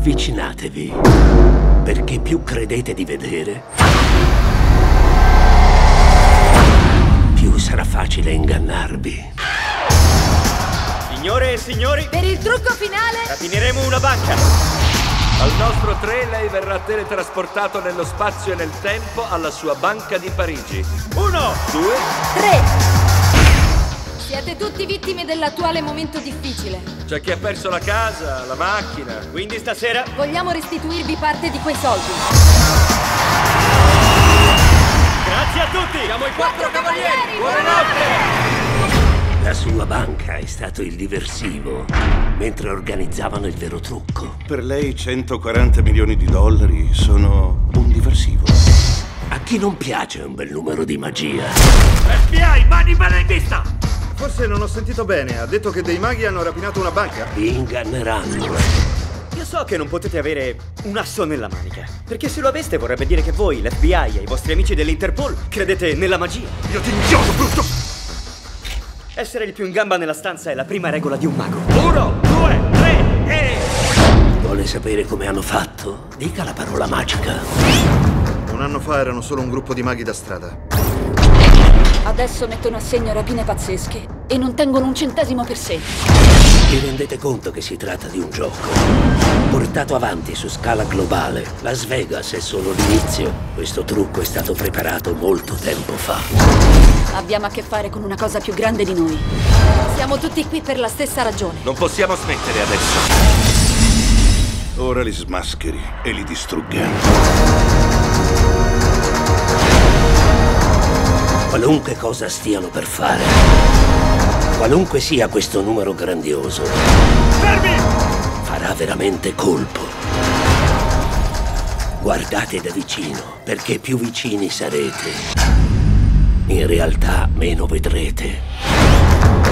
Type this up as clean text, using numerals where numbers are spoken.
Avvicinatevi, perché più credete di vedere, più sarà facile ingannarvi. Signore e signori, Per il trucco finale, rapineremo una banca. Al nostro 3 lei verrà teletrasportato nello spazio e nel tempo alla sua banca di Parigi. 1, 2, 3. Siete tutti vittime dell'attuale momento difficile. c'è chi ha perso la casa, la macchina. quindi stasera Vogliamo restituirvi parte di quei soldi. grazie a tutti. Siamo i Quattro cavalieri, La sua banca è stato il diversivo, mentre organizzavano il vero trucco. Per lei 140 milioni di dollari sono un diversivo. A chi non piace un bel numero di magia? FBI, mani bene in vista! Forse non ho sentito bene. Ha detto che dei maghi hanno rapinato una banca? Vi inganneranno. Io so che non potete avere un asso nella manica, perché se lo aveste vorrebbe dire che voi, l'FBI e i vostri amici dell'Interpol credete nella magia. Io ti inchiodo, brutto! Essere il più in gamba nella stanza è la prima regola di un mago. 1, 2, 3 e... Vuole sapere come hanno fatto? Dica la parola magica. Un anno fa erano solo un gruppo di maghi da strada. Adesso mettono a segno rapine pazzesche e non tengono un centesimo per sé. Vi rendete conto che si tratta di un gioco? Portato avanti su scala globale, Las Vegas è solo l'inizio. Questo trucco è stato preparato molto tempo fa. Abbiamo a che fare con una cosa più grande di noi. Siamo tutti qui per la stessa ragione. Non possiamo smettere adesso. Ora li smascheri e li distrugga. Qualunque cosa stiano per fare, qualunque sia questo numero grandioso, Fermi! farà veramente colpo. Guardate da vicino, perché più vicini sarete, in realtà meno vedrete.